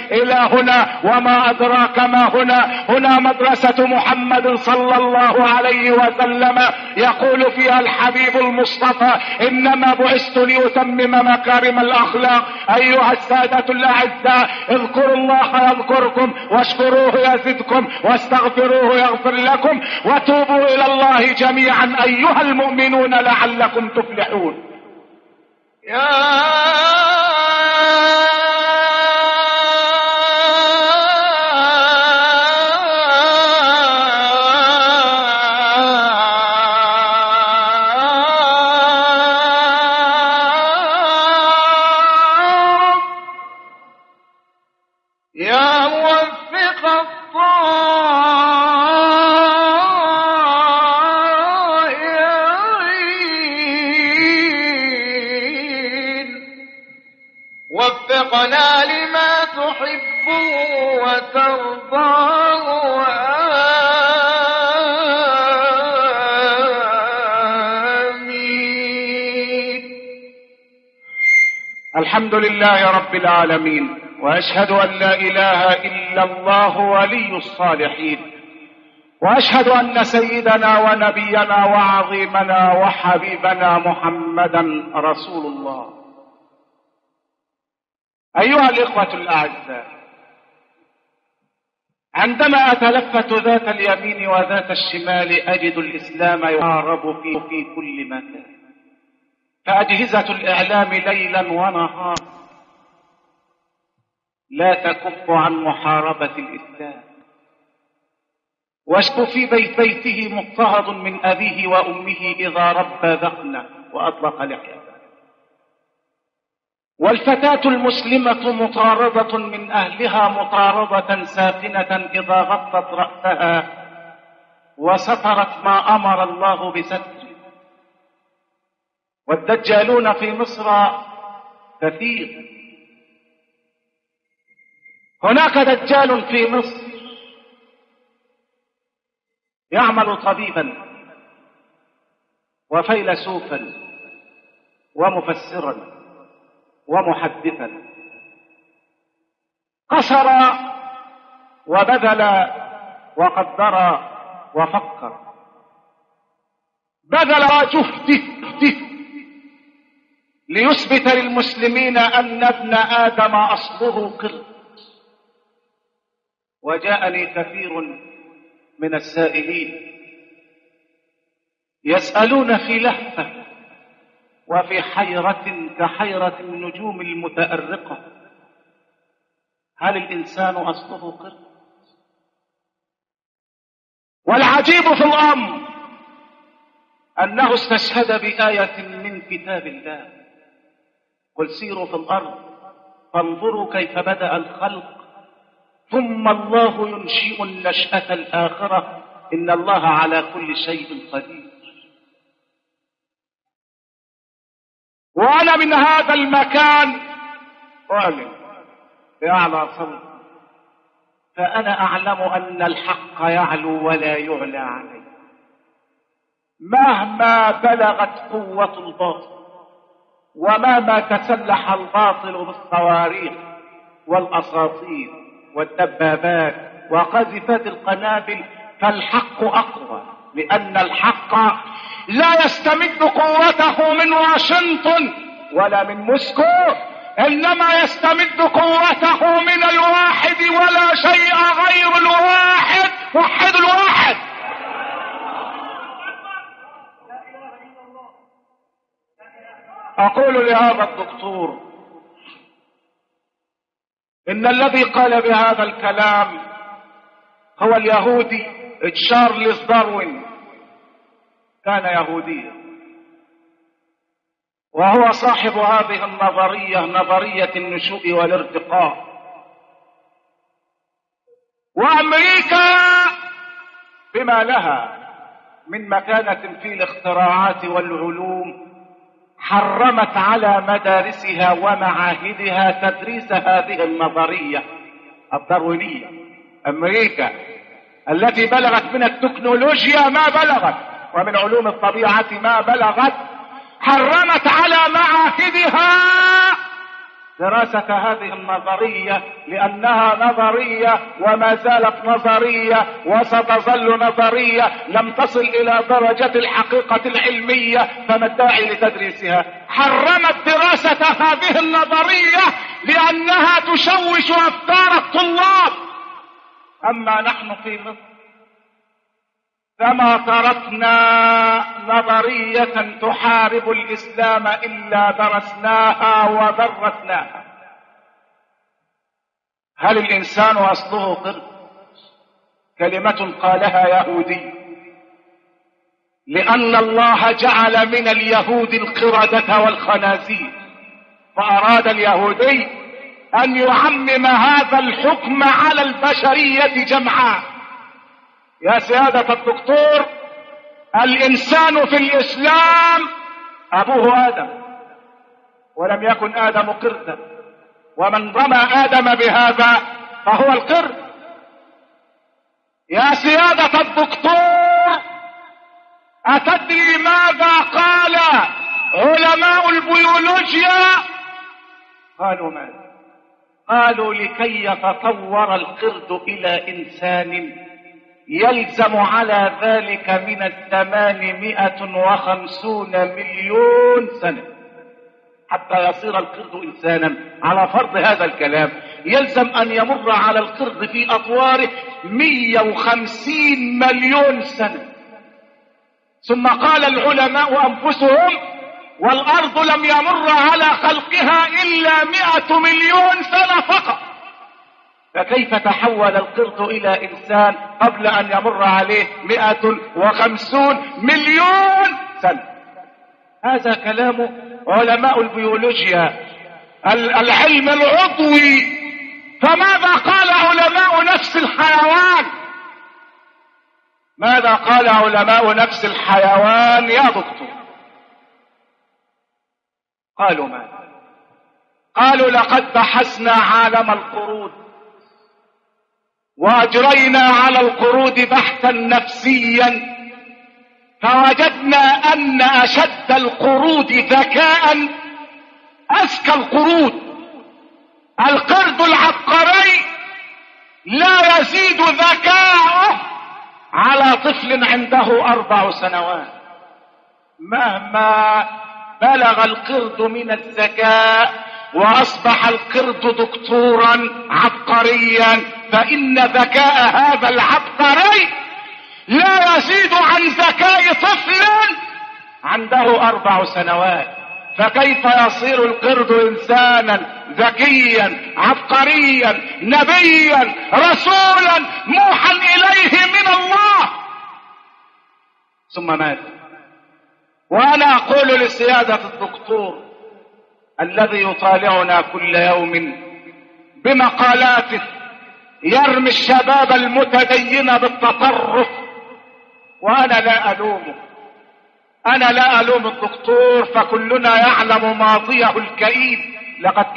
إلى هنا وما أدراك ما هنا. هنا مدرسة محمد صلى الله عليه وسلم، يقول فيها الحبيب المصطفى: إنما بعثت لأتمم مكارم الأخلاق. أيها السادة الأعزاء، اذكروا الله يذكركم، واشكروه يزدكم، واستغفروه يغفر لكم، وتوبوا إلى الله جميعا أيها المؤمنون لعلكم تفلحون. يا موفق الطائعين، وفقنا لما تحب وترضاه، آمين. الحمد لله رب العالمين، وأشهد أن لا إله إلا الله ولي الصالحين، وأشهد أن سيدنا ونبينا وعظيمنا وحبيبنا محمدا رسول الله. أيها الإخوة الأعزاء، عندما أتلفت ذات اليمين وذات الشمال أجد الإسلام يحارب في كل مكان، فأجهزة الإعلام ليلا ونهارا لا تكف عن محاربة الإسلام. واشك في بيته مضطهد من أبيه وأمه إذا ربى ذقنا وأطلق لحيته، والفتاة المسلمة مطاردة من أهلها مطاردة ساخنة إذا غطت رأسها وسترت ما أمر الله بستره. والدجالون في مصر كثير. هناك دجال في مصر يعمل طبيبا وفيلسوفا ومفسرا ومحدثا، قصر وبذل وقدر وفكر، بذل جهده ليثبت للمسلمين أن ابن آدم أصله قرد. وجاءني كثير من السائلين يسألون في لهفة وفي حيرة كحيرة النجوم المتأرقة: هل الإنسان أصله قرد؟ والعجيب في الأمر أنه استشهد بآية من كتاب الله: قل سيروا في الأرض فانظروا كيف بدأ الخلق ثم الله ينشئ النشأة الآخرة إن الله على كل شيء قدير. وأنا من هذا المكان أعلن بأعلى صوت، فأنا أعلم أن الحق يعلو ولا يعلى عليه مهما بلغت قوة الباطل، ومهما تسلح الباطل بالصواريخ والأساطير والدبابات وقذفات القنابل، فالحق أقوى، لأن الحق لا يستمد قوته من واشنطن ولا من موسكو، إنما يستمد قوته من الواحد، ولا شيء غير الواحد. وحد الواحد. أقول لهذا الدكتور إن الذي قال بهذا الكلام هو اليهودي تشارلز داروين، كان يهوديا، وهو صاحب هذه النظرية، نظرية النشوء والارتقاء. وأمريكا بما لها من مكانة في الاختراعات والعلوم حرمت على مدارسها ومعاهدها تدريس هذه النظرية الداروينية. أمريكا التي بلغت من التكنولوجيا ما بلغت ومن علوم الطبيعة ما بلغت، حرمت على معاهدها دراسة هذه النظرية، لأنها نظرية وما زالت نظرية وستظل نظرية، لم تصل إلى درجة الحقيقة العلمية، فما الداعي لتدريسها؟ حرمت دراسة هذه النظرية لأنها تشوش أفكار الطلاب. أما نحن في مصر فما تركنا نظرية تحارب الإسلام إلا درسناها ودرسناها. هل الإنسان أصله قرد؟ كلمة قالها يهودي، لأن الله جعل من اليهود القردة والخنازير، فأراد اليهودي أن يعمم هذا الحكم على البشرية جمعاء. يا سيادة الدكتور، الإنسان في الإسلام أبوه آدم، ولم يكن آدم قردا، ومن رمى آدم بهذا فهو القرد. يا سيادة الدكتور، أتدري ماذا قال علماء البيولوجيا؟ قالوا ماذا؟ قالوا لكي يتطور القرد إلى إنسان يلزم على ذلك من 850 مليون سنة حتى يصير القرد إنسانا. على فرض هذا الكلام يلزم أن يمر على القرد في أطواره 150 مليون سنة. ثم قال العلماء أنفسهم: والأرض لم يمر على خلقها إلا 100 مليون سنة فقط، فكيف تحول القرد إلى إنسان قبل أن يمر عليه 150 مليون سنة؟ هذا كلام علماء البيولوجيا، العلم العضوي. فماذا قال علماء نفس الحيوان؟ ماذا قال علماء نفس الحيوان يا دكتور؟ قالوا ماذا؟ قالوا: لقد بحثنا عالم القرود واجرينا على القرود بحثا نفسيا، فوجدنا ان اشد القرود ذكاء اذكى القرد العبقري لا يزيد ذكاؤه على طفل عنده 4 سنوات. مهما بلغ القرد من الذكاء واصبح القرد دكتورا عبقريا، فان ذكاء هذا العبقري لا يزيد عن ذكاء طفل عنده 4 سنوات. فكيف يصير القرد انسانا ذكيا عبقريا نبيا رسولا موحى اليه من الله؟ ثم ماذا؟ وانا اقول لسيادة الدكتور الذي يطالعنا كل يوم بمقالاته يرمي الشباب المتدين بالتطرف، وانا لا الوم الدكتور، فكلنا يعلم ماضيه الكئيب. لقد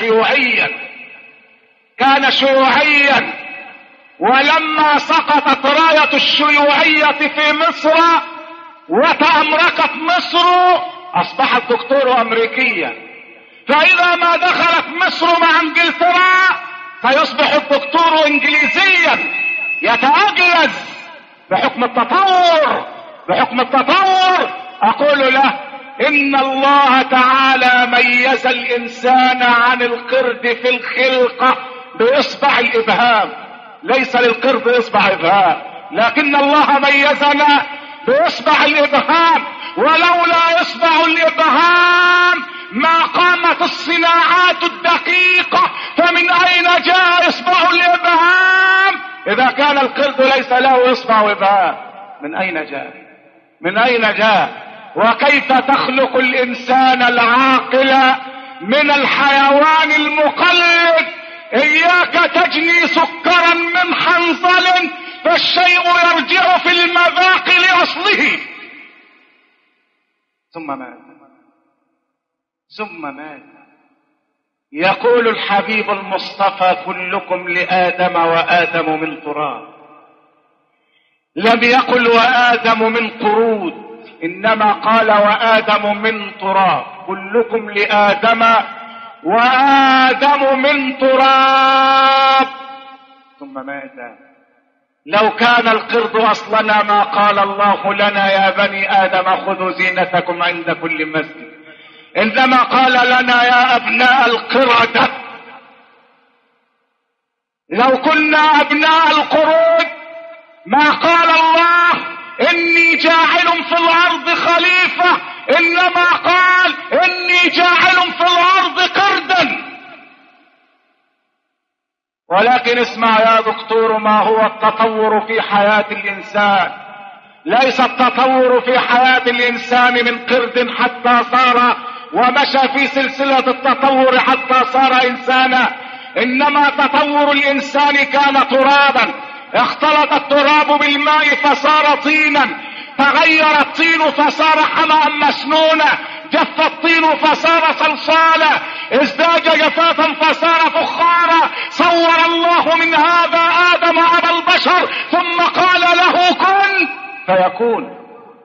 كان شيوعيا، ولما سقطت راية الشيوعية في مصر وتأمركت مصر اصبح الدكتور امريكيا، فاذا ما دخلت مصر مع انجلترا سيصبح الدكتور انجليزيا يتأجلز بحكم التطور. اقول له: ان الله تعالى ميز الانسان عن القرد في الخلقة باصبع الابهام، ليس للقرد اصبع ابهام، لكن الله ميزنا باصبع الابهام، ولولا اصبع الابهام ما قامت الصناعات الدقيقة، فمن اين جاء اصبع الابهام؟ اذا كان القرد ليس له اصبع ابهام من اين جاء؟ وكيف تخلق الانسان العاقل من الحيوان المقلد؟ اياك تجني سكرا من حنظل فالشيء يرجع في المذاق لاصله. ثم ماذا؟ يقول الحبيب المصطفى: كلكم لآدم وآدم من تراب. لم يقل وآدم من قرود، إنما قال وآدم من تراب. كلكم لآدم وآدم من تراب. ثم ماذا؟ لو كان القرد أصلنا ما قال الله لنا يا بني آدم خذوا زينتكم عند كل مسجد، إنما قال لنا يا أبناء القردة. لو كنا أبناء القرود ما قال الله إني جاعل في الأرض خليفة، إنما قال إني جاعل في الأرض قردا. ولكن اسمع يا دكتور، ما هو التطور في حياة الإنسان؟ ليس التطور في حياة الإنسان من قرد حتى صار ومشى في سلسلة التطور حتى صار إنسانا، إنما تطور الإنسان كان ترابا، اختلط التراب بالماء فصار طينا، تغير الطين فصار حمأ مسنونا، جف الطين فصار صلصالا، ازداج جفافا فصار فخارا. صور الله من هذا آدم أبا البشر ثم قال له كن فيكون،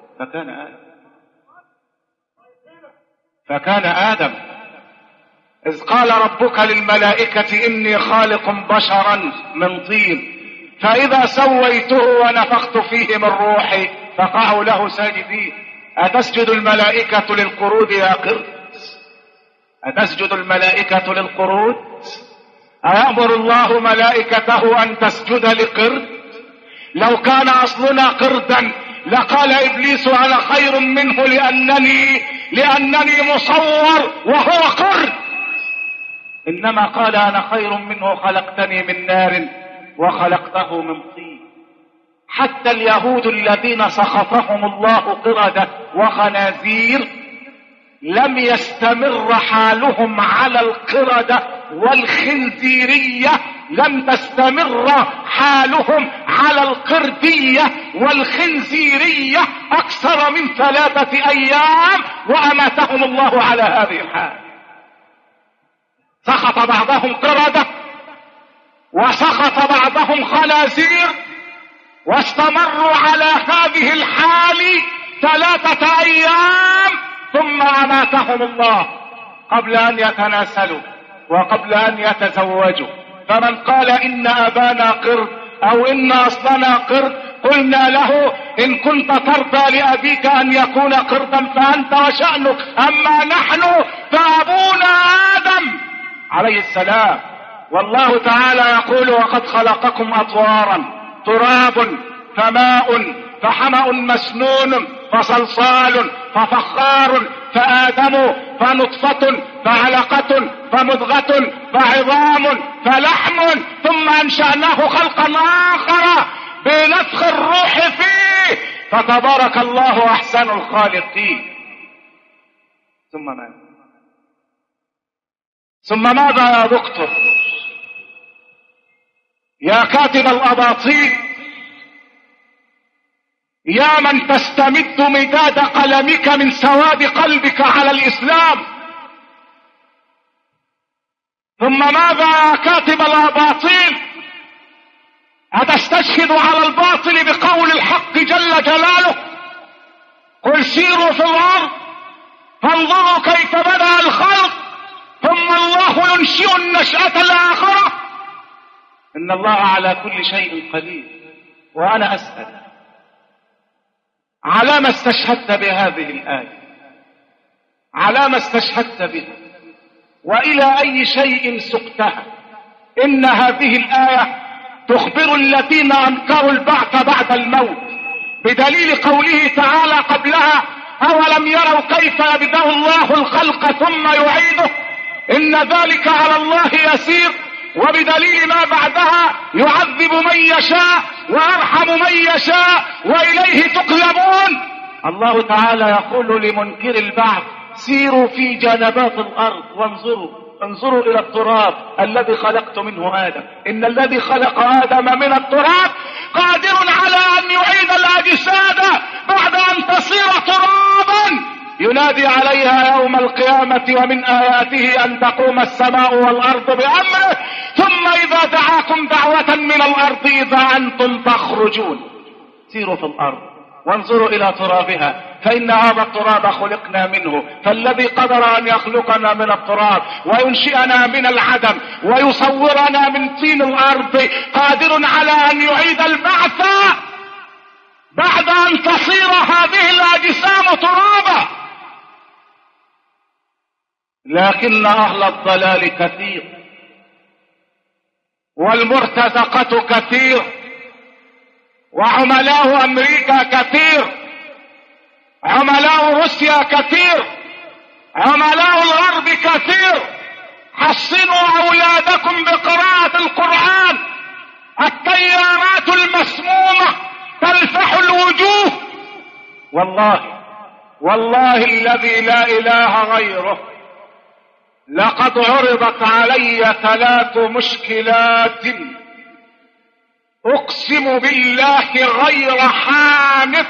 فكان آدم. إذ قال ربك للملائكة إني خالق بشرا من طين فإذا سويته ونفخت فيه من روحي فقعوا له ساجدين. أتسجد الملائكة للقرود يا قرد؟ أتسجد الملائكة للقرود؟ أيأمر الله ملائكته أن تسجد لقرد؟ لو كان أصلنا قردا لقال إبليس أنا خير منه لأنني مصور وهو قرد، إنما قال أنا خير منه خلقتني من نار وخلقته من طين. حتى اليهود الذين سخطهم الله قردة وخنازير لم يستمر حالهم على القردة والخنزيرية، لم تستمر حالهم على القردية والخنزيرية أكثر من 3 أيام وأماتهم الله على هذه الحال. سخط بعضهم قردة وسخط بعضهم خنازير واستمروا على هذه الحال 3 أيام ثم أماتهم الله قبل أن يتناسلوا وقبل أن يتزوجوا. فمن قال إن أبانا قرد أو إن أصلنا قرد قلنا له إن كنت ترضى لأبيك أن يكون قردا فأنت وشأنك، أما نحن فأبونا آدم عليه السلام. والله تعالى يقول وقد خلقكم أطوارا، تراب فماء فحمأ مسنون فصلصال ففخار فآدم فنطفة فعلقة فمضغة فعظام فلحم ثم أنشأناه خلقا آخر بنفخ الروح فيه فتبارك الله أحسن الخالقين. ثم ماذا يا دكتور؟ يا كاتب الأباطيل، يا من تستمد مداد قلمك من سواد قلبك على الإسلام، ثم ماذا يا كاتب الأباطيل؟ أتستشهد على الباطل بقول الحق جل جلاله قل سيروا في الأرض فانظروا كيف بدأ الخلق ثم الله ينشئ النشأة الآخرة؟ إن الله على كل شيء قدير. وأنا أسأل على ما استشهدت بهذه الآية؟ على ما استشهدت بها؟ وإلى أي شيء سقتها؟ إن هذه الآية تخبر الذين أنكروا البعث بعد الموت بدليل قوله تعالى قبلها أولم يروا كيف يبدأ الله الخلق ثم يعيده إن ذلك على الله يسير، وبدليل ما بعدها يعذب من يشاء ويرحم من يشاء وإليه تقلبون. الله تعالى يقول لمنكر البعث سيروا في جنبات الأرض انظروا إلى التراب الذي خلقت منه آدم، إن الذي خلق آدم من التراب قادر على أن يعيد الأجساد بعد أن تصير ترابا ينادي عليها يوم القيامة ومن آياته أن تقوم السماء والأرض بأمره ثم إذا دعاكم دعوة من الأرض إذا أنتم تخرجون. سيروا في الأرض وانظروا إلى ترابها فإن هذا التراب خلقنا منه، فالذي قدر أن يخلقنا من التراب وينشئنا من العدم ويصورنا من طين الأرض قادر على أن يعيد البعث بعد أن تصير هذه الأجسام ترابا. لكن أهل الضلال كثير، والمرتزقة كثير، وعملاء أمريكا كثير، عملاء روسيا كثير، عملاء الغرب كثير. حصنوا أولادكم بقراءة القرآن. التيارات المسمومة تلفح الوجوه. والله الذي لا إله غيره لقد عرضت علي 3 مشكلات أقسم بالله غير حانث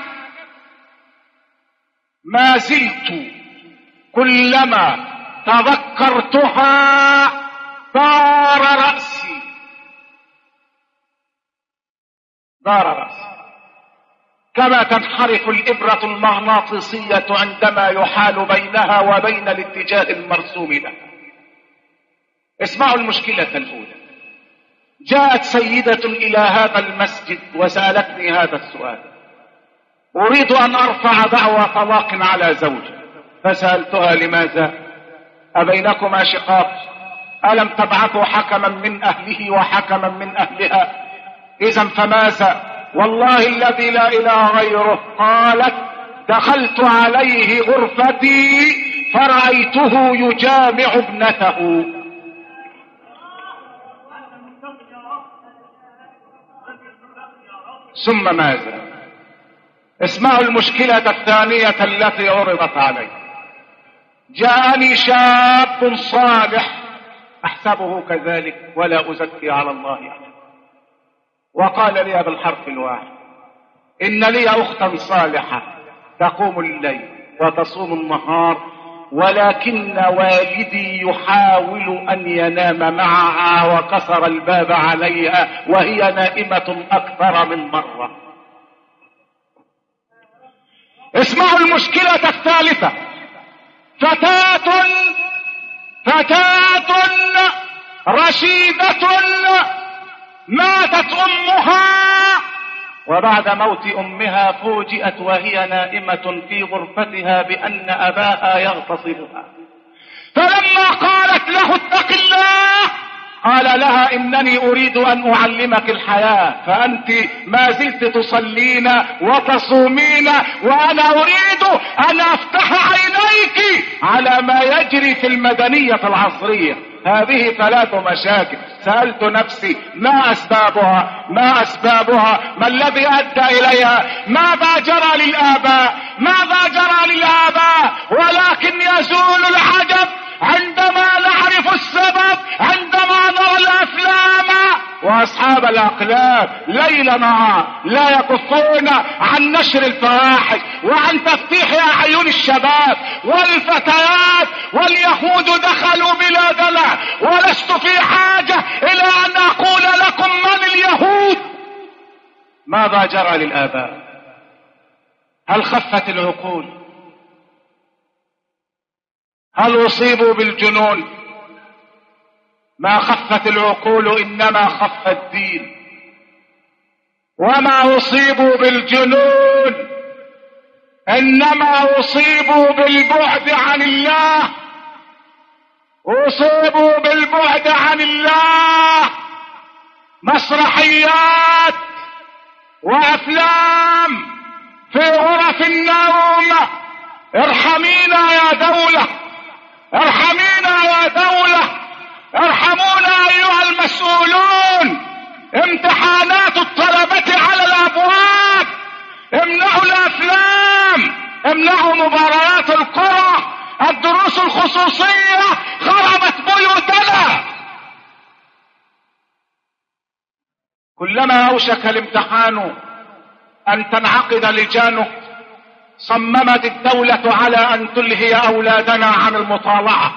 ما زلت كلما تذكرتها دار رأسي كما تنحرف الإبرة المغناطيسية عندما يحال بينها وبين الاتجاه المرسوم لها. اسمعوا المشكلة الأولى. جاءت سيدة إلى هذا المسجد وسألتني هذا السؤال: أريد أن أرفع دعوى طلاق على زوجي. فسألتها: لماذا؟ أبينكما شقاق؟ ألم تبعثوا حكما من أهله وحكما من أهلها؟ إذا فماذا؟ والله الذي لا إله غيره. قالت: دخلت عليه غرفتي فرأيته يجامع ابنته. ثم ماذا؟ اسمعوا المشكلة الثانية التي عرضت علي. جاءني شاب صالح أحسبه كذلك ولا أزكي على الله أحد، وقال لي بالحرف الواحد: إن لي أختا صالحة تقوم الليل وتصوم النهار، ولكن والدي يحاول أن ينام معها وكسر الباب عليها وهي نائمة أكثر من مرة. اسمعوا المشكلة الثالثة. فتاة رشيدة ماتت أمها، وبعد موت أمها فوجئت وهي نائمة في غرفتها بأن أباها يغتصبها. فلما قالت له: اتق الله، قال لها: إنني أريد أن أعلمك الحياة، فأنت ما زلت تصلين وتصومين، وأنا أريد أن أفتح عينيك على ما يجري في المدنية العصرية. هذه 3 مشاكل. سألت نفسي: ما أسبابها؟ ما الذي أدى إليها؟ ماذا جرى للآباء؟ ولكن يزول العجب عندما نعرف السبب، عندما نرى الأفلام وأصحاب الأقلام ليل نهار لا يكفون عن نشر الفواحش وعن تفتيح أعين الشباب والفتيات. واليهود دخلوا بلادنا، ولست في حاجة إلى أن أقول لكم من اليهود. ماذا جرى للآباء؟ هل خفت العقول؟ هل أصيبوا بالجنون؟ ما خفت العقول، إنما خف الدين. وما أصيبوا بالجنون، إنما أصيبوا بالبعد عن الله. أصيبوا بالبعد عن الله. مسرحيات وأفلام في غرف النوم. ارحمينا يا دولة، ارحمينا يا دولة، ارحمونا أيها المسؤولون. امتحانات الطلبة على الأبواب، امنعوا الأفلام، امنعوا مباريات الكرة، الدروس الخصوصية خربت بيوتنا. كلما أوشك الامتحان أن تنعقد لجانه صممت الدولة على أن تلهي أولادنا عن المطالعة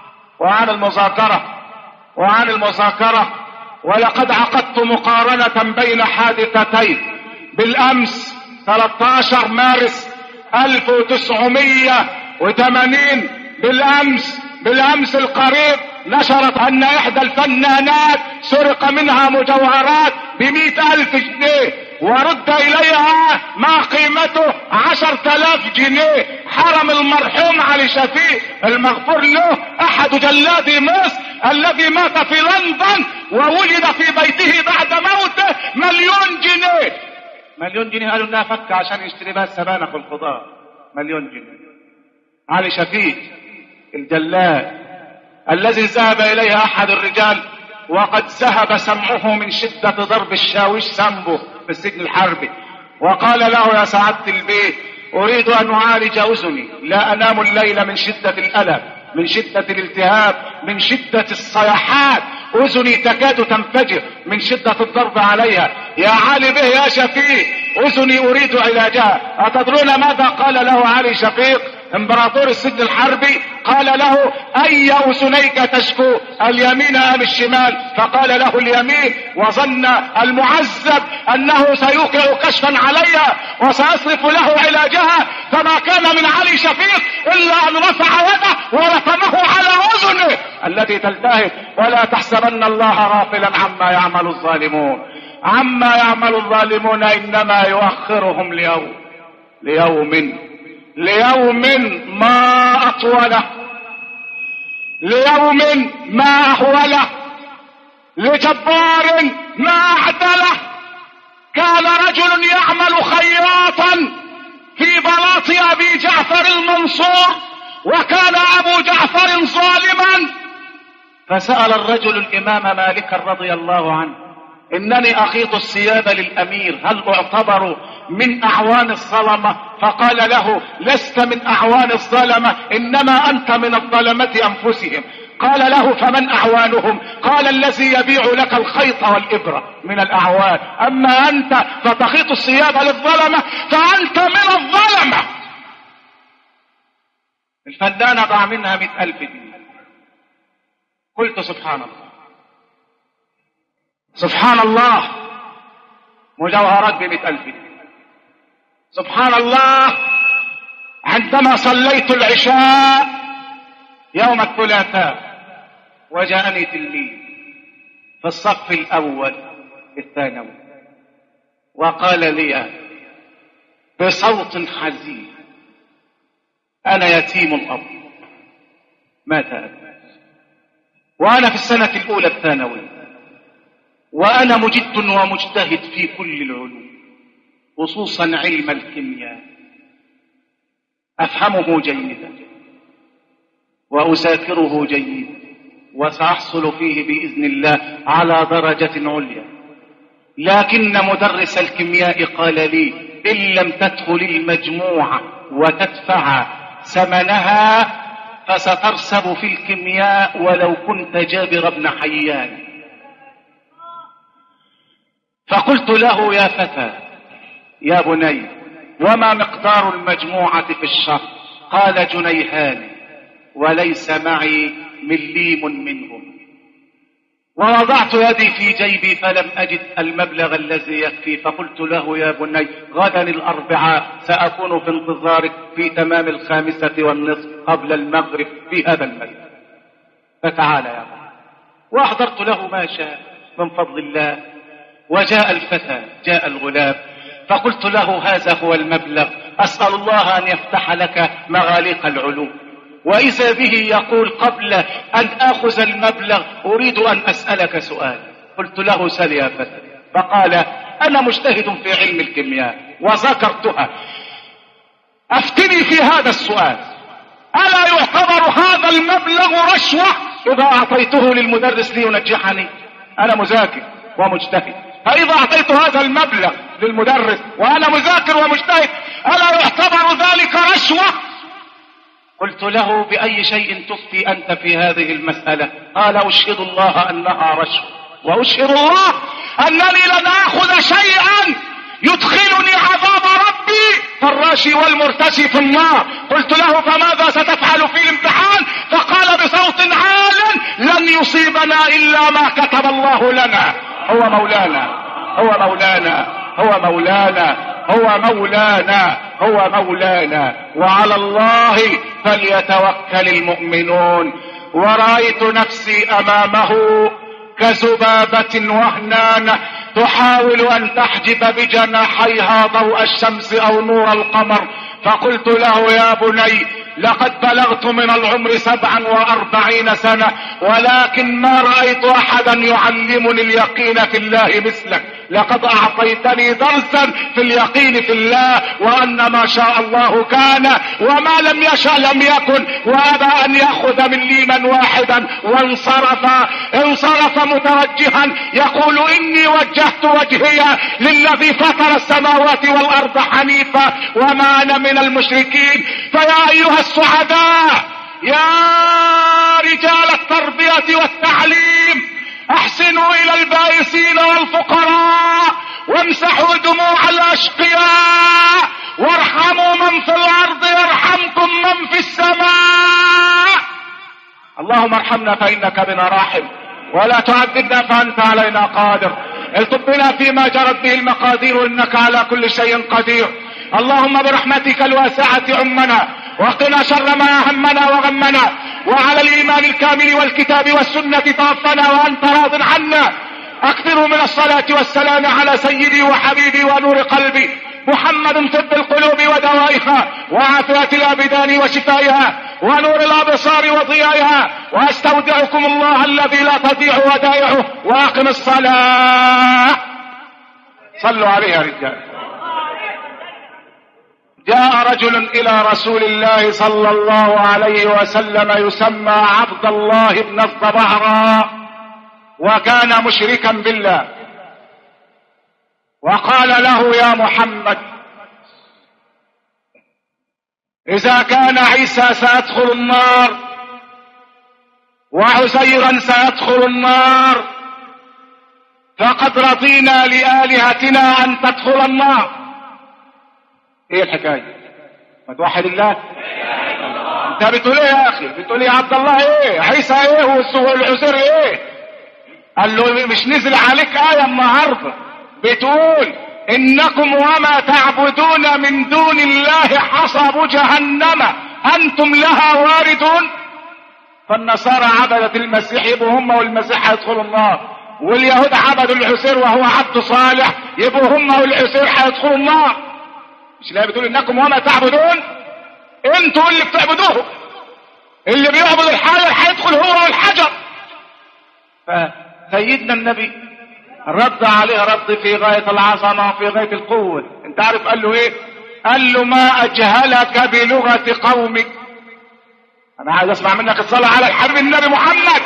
وعن المذاكرة. ولقد عقدت مقارنة بين حادثتين بالأمس 13 مارس 1980 بالامس القريب نشرت ان احدى الفنانات سرق منها مجوهرات ب100,000 جنيه ورد اليها ما قيمته 10,000 جنيه. حرم المرحوم علي شفيق المغفور له احد جلادي مصر الذي مات في لندن وولد في بيته بعد موته 1,000,000 جنيه. 1,000,000 جنيه قالوا انها فكه عشان يشتري بها السبانخ والخضار. 1,000,000 جنيه. علي شفيق الجلاد الذي ذهب اليه احد الرجال وقد ذهب سمعه من شدة ضرب الشاويش سمبه في السجن الحربي، وقال له: يا سعادة البيت، اريد ان اعالج اذني، لا انام الليل من شدة الالم، من شدة الالتهاب، من شدة الصيحات، اذني تكاد تنفجر من شدة الضرب عليها. يا علي به يا شفيق، اذني اريد علاجها. اتدرون ماذا قال له علي شفيق امبراطور السجن الحربي؟ قال له: اي اذنيك تشكو، اليمين ام الشمال؟ فقال له: اليمين. وظن المعذب انه سيوقع كشفا عليها وسيصرف له علاجها، فما كان من علي شفيق الا ان رفع يده ورفمه على اذنه التي تلتهب. ولا تحسبن الله غافلا عما يعمل الظالمون، عما يعمل الظالمون، انما يؤخرهم ليوم ما اطوله، ليوم ما اهوله، لجبار ما اعدله. كان رجل يعمل خياطا في بلاط ابي جعفر المنصور، وكان ابو جعفر ظالما، فسأل الرجل الامام مالكا رضي الله عنه: انني اخيط الثياب للامير، هل اعتبر من اعوان الظلمة؟ فقال له: لست من اعوان الظلمة، انما انت من الظلمة انفسهم. قال له: فمن اعوانهم؟ قال: الذي يبيع لك الخيط والابرة من الاعوان، اما انت فتخيط الثياب للظلمة فانت من الظلمة. الفدانة ضاع منها 100,000 جنيه. قلت: سبحان الله، سبحان الله، مجوهرات ب100,000 جنيه. سبحان الله. عندما صليت العشاء يوم الثلاثاء وجاءني تلميذ في الصف الاول الثانوي وقال لي بصوت حزين: انا يتيم الاب، مات أبي، وانا في السنة الاولى الثانوي، وانا مجد ومجتهد في كل العلوم خصوصا علم الكيمياء، افهمه جيدا واذاكره جيدا وساحصل فيه باذن الله على درجة عليا، لكن مدرس الكيمياء قال لي: ان لم تدخل المجموعة وتدفع ثمنها فسترسب في الكيمياء ولو كنت جابر بن حيان. فقلت له: يا فتى، يا بني، وما مقدار المجموعة في الشهر؟ قال: 2 جنيهان، وليس معي مليم منهم. ووضعت يدي في جيبي فلم أجد المبلغ الذي يكفي، فقلت له: يا بني، غدا الأربعاء سأكون في انتظارك في تمام 5:15 قبل المغرب في هذا المسجد، فتعال يا بني. وأحضرت له ما شاء من فضل الله. وجاء الفتى، جاء الغلام، فقلت له: هذا هو المبلغ، أسأل الله أن يفتح لك مغاليق العلوم. وإذا به يقول: قبل أن آخذ المبلغ أريد أن أسألك سؤال. قلت له: سل يا فتى. فقال: أنا مجتهد في علم الكيمياء وذكرتها، أفتني في هذا السؤال، ألا يعتبر هذا المبلغ رشوة إذا أعطيته للمدرس لينجحني؟ أنا مذاكر ومجتهد، فإذا أعطيت هذا المبلغ للمدرس وأنا مذاكر ومجتهد ألا يعتبر ذلك رشوة؟ قلت له: بأي شيء تفتي أنت في هذه المسألة؟ قال: أشهد الله أنها رشوة، وأشهد الله أنني لن آخذ شيئا يدخلني عذاب ربي فالراشي والمرتشي في النار. قلت له: فماذا ستفعل في الامتحان؟ فقال بصوت عال: لن يصيبنا إلا ما كتب الله لنا. هو مولانا، هو مولانا، هو مولانا، هو مولانا، هو مولانا، وعلى الله فليتوكل المؤمنون. ورأيت نفسي امامه كذبابة وهنانة تحاول ان تحجب بجناحيها ضوء الشمس او نور القمر، فقلت له يا بني لقد بلغت من العمر 47 سنة، ولكن ما رأيت احدا يعلمني اليقين في الله مثلك. لقد اعطيتني درسا في اليقين في الله، وان ما شاء الله كان وما لم يشاء لم يكن، وابى ان ياخذ من لي من واحدا. وانصرف متوجها يقول اني وجهت وجهي للذي فطر السماوات والارض حنيفا وما انا من المشركين. فيا ايها السعداء، يا رجال التربية والتعليم، احسنوا الى البائسين والفقراء، وامسحوا دموع الاشقياء، وارحموا من في الارض يرحمكم من في السماء. اللهم ارحمنا فانك بنا راحم، ولا تعذبنا فانت علينا قادر. الطف بنا فيما جرت به المقادير، انك على كل شيء قدير. اللهم برحمتك الواسعة عمنا، وقنا شر ما همنا وغمنا، وعلى الايمان الكامل والكتاب والسنة توفنا وانت راض عنا. اكثروا من الصلاة والسلام على سيدي وحبيبي ونور قلبي محمد، طب القلوب ودوائها، وعافية الابدان وشفائها، ونور الابصار وضيائها. واستودعكم الله الذي لا تضيع ودائعه، واقم الصلاة. صلوا عليه يا رجال. جاء رجل الى رسول الله صلى الله عليه وسلم يسمى عبد الله بن الضبعرى، وكان مشركا بالله، وقال له يا محمد، اذا كان عيسى سيدخل النار وعزيرا سيدخل النار، فقد رضينا لآلهتنا ان تدخل النار. ايه الحكاية؟ ما توحد الله. انت بتقول ايه يا اخي؟ بتقول ايه يا عبد الله؟ ايه عيسى ايه والعزير ايه؟ قال له مش نزل عليك آية النهاردة بتقول انكم وما تعبدون من دون الله حصب جهنم انتم لها واردون؟ فالنصارى عبدت المسيح يبقوا هم والمسيح هيدخلوا النار، واليهود عبدوا العزير وهو عبد صالح يبقوا هم والعزير هيدخلوا النار. مش لا بتقول انكم وما تعبدون؟ انتوا اللي بتعبدوه، اللي بيعبد الحجر هيدخل هو والحجر. فسيدنا النبي رد عليه رد في غاية العظمة وفي غاية القوة. انت عارف قال له ايه؟ قال له ما اجهلك بلغة قومك. انا عايز اسمع منك الصلاة على الحبيب النبي محمد.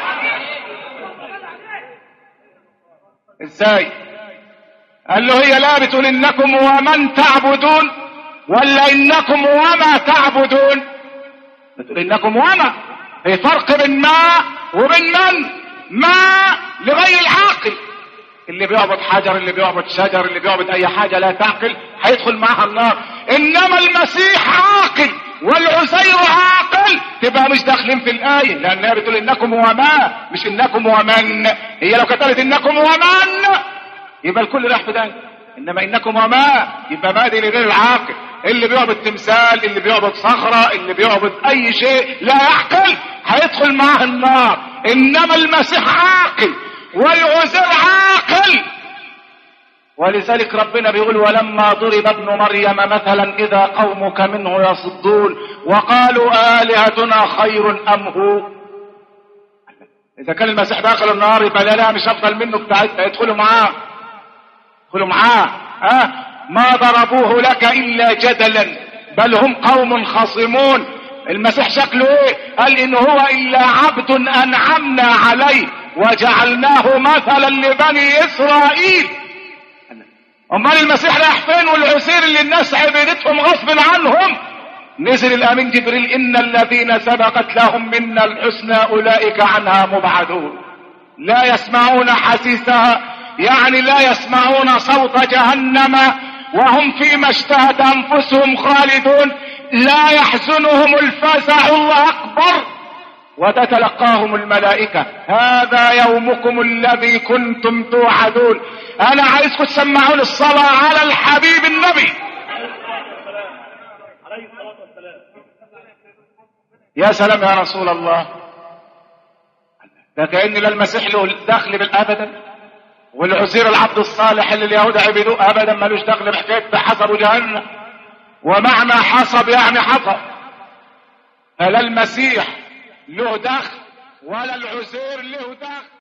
ازاي؟ قال له هي لا بتقول انكم ومن تعبدون ولا انكم وما تعبدون؟ بتقول انكم وما، في فرق بين ما وبين من. ما لغير العاقل، اللي بيعبد حجر، اللي بيعبد شجر، اللي بيعبد اي حاجة لا تعقل هيدخل معها النار. انما المسيح عاقل والعزير عاقل، تبقى مش داخلين في الآية، لانها بتقول انكم وما، مش انكم ومن. هي لو كتبت انكم ومن يبقى الكل راح في ده، انما انكم وما يبقى ما دي لغير العاقل، اللي بيعبد تمثال، اللي بيعبد صخرة، اللي بيعبد اي شيء لا يعقل هيدخل معاه النار. انما المسيح عاقل والعزير عاقل. ولذلك ربنا بيقول ولما ضرب ابن مريم مثلا اذا قومك منه يصدون وقالوا آلهتنا خير ام هو. اذا كان المسيح داخل النار يبقى لا مش افضل منه بتاعتنا، يدخلوا معاه، يدخلوا معاه. ما ضربوه لك الا جدلا بل هم قوم خصمون. المسيح شكله ايه؟ قال ان هو الا عبد انعمنا عليه وجعلناه مثلا لبني اسرائيل. امال المسيح رايح فين والعسير اللي الناس عبدتهم غصب عنهم؟ نزل الامين جبريل ان الذين سبقت لهم منا الحسنى اولئك عنها مبعدون لا يسمعون حسيسها، يعني لا يسمعون صوت جهنم وهم فيما اشتهت انفسهم خالدون، لا يحزنهم الفزع الاكبر وتتلقاهم الملائكة هذا يومكم الذي كنتم توعدون. انا عايزكم تسمعون الصلاة على الحبيب النبي يا سلام يا رسول الله، ده كأن لا المسيح له دخل بالابدا، والعزير العبد الصالح اللي اليهود عبدوه ابدا ملوش دخل بحكايه حسب جهنم. ومعنى حسب يعني حسب، فلا المسيح له دخل ولا العزير له دخل.